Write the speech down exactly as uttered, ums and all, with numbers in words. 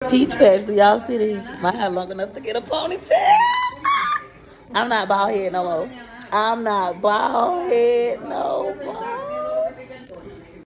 Peach patch. Do y'all see this? My hair long enough to get a ponytail. I'm not bald head no more. I'm not bald head no